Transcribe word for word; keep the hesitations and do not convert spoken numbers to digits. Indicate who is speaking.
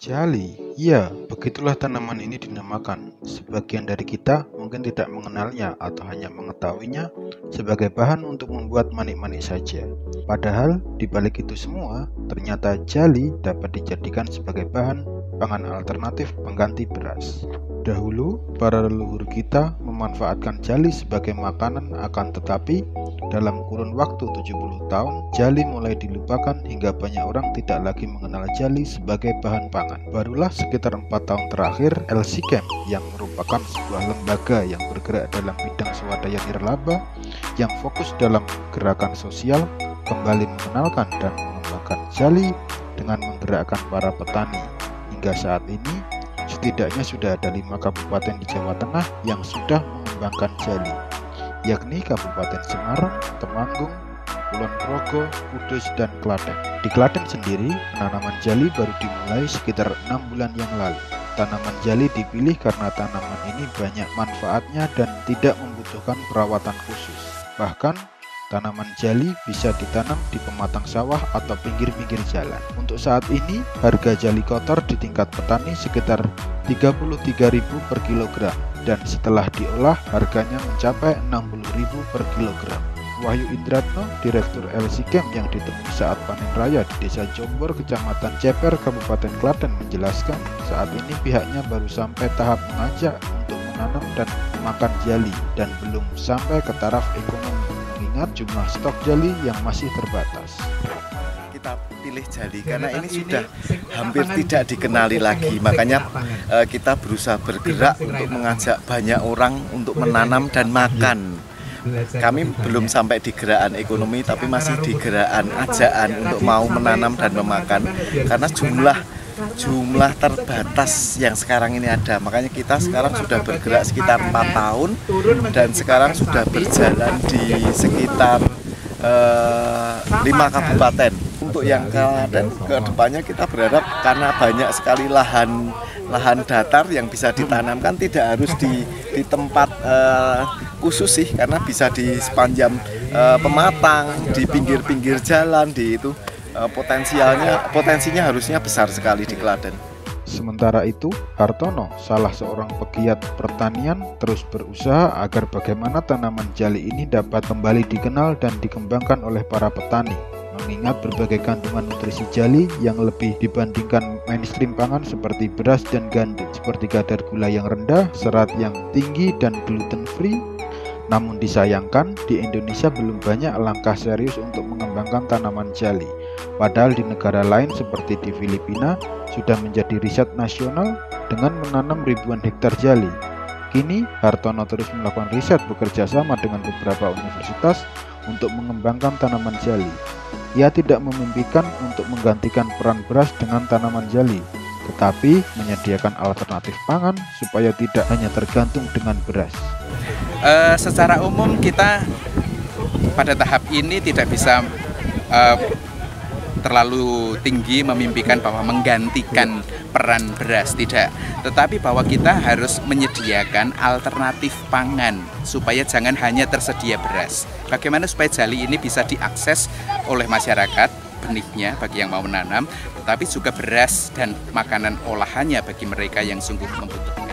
Speaker 1: Jali, ya, begitulah tanaman ini dinamakan. Sebagian dari kita mungkin tidak mengenalnya atau hanya mengetahuinya sebagai bahan untuk membuat manik-manik saja. Padahal, di balik itu semua, ternyata jali dapat dijadikan sebagai bahan pangan alternatif pengganti beras. Dahulu, para leluhur kita memanfaatkan jali sebagai makanan, akan tetapi dalam kurun waktu tujuh puluh tahun, jali mulai dilupakan hingga banyak orang tidak lagi mengenal jali sebagai bahan pangan. Barulah sekitar empat tahun terakhir, L C Chem yang merupakan sebuah lembaga yang bergerak dalam bidang swadaya nirlaba yang fokus dalam gerakan sosial, kembali mengenalkan dan mengembangkan jali dengan menggerakkan para petani. Hingga saat ini, setidaknya sudah ada lima kabupaten di Jawa Tengah yang sudah mengembangkan jali, yakni Kabupaten Semarang, Temanggung, Kulon Progo, Kudus, dan Klaten. Di Klaten sendiri, penanaman jali baru dimulai sekitar enam bulan yang lalu. Tanaman jali dipilih karena tanaman ini banyak manfaatnya dan tidak membutuhkan perawatan khusus. Bahkan, tanaman jali bisa ditanam di pematang sawah atau pinggir-pinggir jalan. Untuk saat ini, harga jali kotor di tingkat petani sekitar tiga puluh tiga ribu per kilogram. Dan setelah diolah, harganya mencapai enam puluh ribu per kilogram. Wahyu Indratno, Direktur L C Chem yang ditemui saat panen raya di Desa Jombor, Kecamatan Ceper, Kabupaten Klaten menjelaskan, saat ini pihaknya baru sampai tahap mengajak untuk menanam dan memakan jali dan belum sampai ke taraf ekonomi, mengingat jumlah stok jali yang masih terbatas.
Speaker 2: Kita pilih jali karena ini sudah hampir tidak dikenali lagi, makanya uh, kita berusaha bergerak untuk mengajak banyak orang untuk menanam dan makan. Kami belum sampai di gerakan ekonomi, tapi masih di gerakan ajaan untuk mau menanam dan memakan, karena jumlah jumlah terbatas yang sekarang ini ada. Makanya kita sekarang sudah bergerak sekitar empat tahun dan sekarang sudah berjalan di sekitar uh, lima kabupaten. Untuk yang Klaten ke depannya kita berharap karena banyak sekali lahan lahan datar yang bisa ditanamkan, tidak harus di, di tempat uh, khusus sih, karena bisa di sepanjang uh, pematang, di pinggir-pinggir jalan, di itu uh, potensialnya potensinya harusnya besar sekali di Klaten.
Speaker 1: Sementara itu, Hartono, salah seorang pegiat pertanian, terus berusaha agar bagaimana tanaman jali ini dapat kembali dikenal dan dikembangkan oleh para petani. Mengingat berbagai kandungan nutrisi jali yang lebih dibandingkan mainstream pangan seperti beras dan gandum, seperti kadar gula yang rendah, serat yang tinggi, dan gluten free. Namun disayangkan, di Indonesia belum banyak langkah serius untuk mengembangkan tanaman jali. Padahal di negara lain seperti di Filipina sudah menjadi riset nasional dengan menanam ribuan hektar jali. Kini, Hartono terus melakukan riset bekerja sama dengan beberapa universitas untuk mengembangkan tanaman jali. Ia tidak memimpikan untuk menggantikan peran beras dengan tanaman jali, tetapi menyediakan alternatif pangan supaya tidak hanya tergantung dengan beras.
Speaker 3: Uh, secara umum kita pada tahap ini tidak bisa uh, terlalu tinggi memimpikan bahwa menggantikan peran beras, tidak. Tetapi bahwa kita harus menyediakan alternatif pangan supaya jangan hanya tersedia beras. Bagaimana supaya jali ini bisa diakses oleh masyarakat, benihnya bagi yang mau menanam, tetapi juga beras dan makanan olahannya bagi mereka yang sungguh membutuhkan.